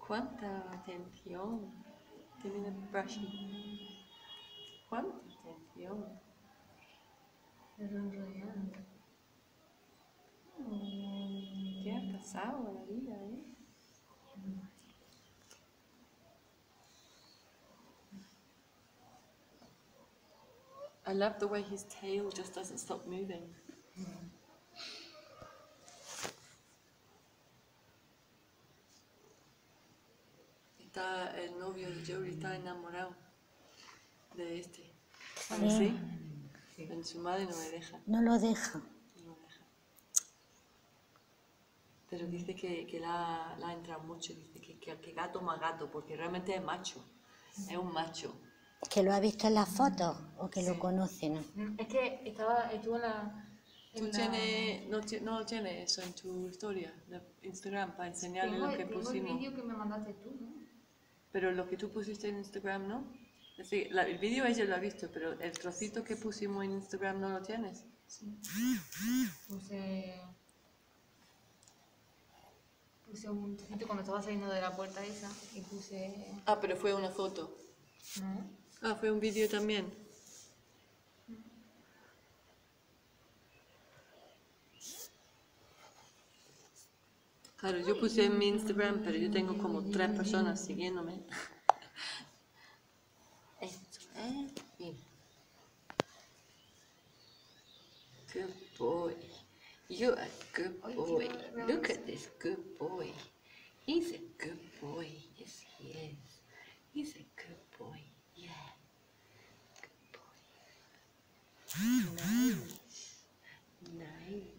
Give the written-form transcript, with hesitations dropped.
Cuánta atención tiene el brushing. Cuánta atención. ¿Qué ha pasado en la vida, I love the way his tail just doesn't stop moving. El novio de Jory está enamorado de este. ¿Sabes? Sí. En su madre no me deja. No lo deja. No deja. Pero dice que la ha entrado mucho. Dice que gato más gato, porque realmente es macho. Es un macho. ¿Que lo ha visto en las fotos o que lo conoce, no? Es que estuvo en la... ¿Tú no tienes eso en tu historia de Instagram para enseñarle lo que Tengo el pusimos? vídeo que me mandaste tú, ¿no? Pero lo que tú pusiste en Instagram, ¿no? Es decir, el vídeo ella lo ha visto, pero el trocito que pusimos en Instagram no lo tienes. Sí. Puse un trocito cuando estaba saliendo de la puerta esa y puse... Ah, pero fue una foto. ¿No? Ah, fue un vídeo también. Claro, yo puse en mi Instagram, pero yo tengo como 3 personas siguiéndome. Esto, mira. Good boy. You are a good boy. Look at this good boy. He's a good boy. Yes, he is. He's a good boy. Yeah. Good boy. Nice. Nice.